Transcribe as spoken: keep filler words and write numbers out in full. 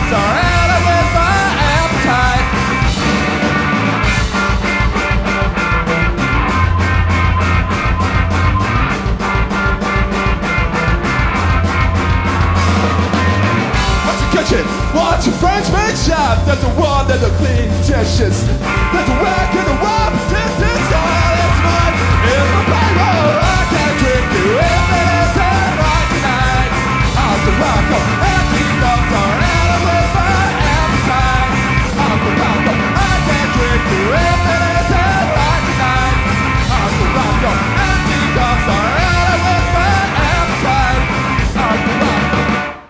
So early with my appetite. What's your kitchen? What's your French make shop? There's a one that will clean dishes. There's a work in the world.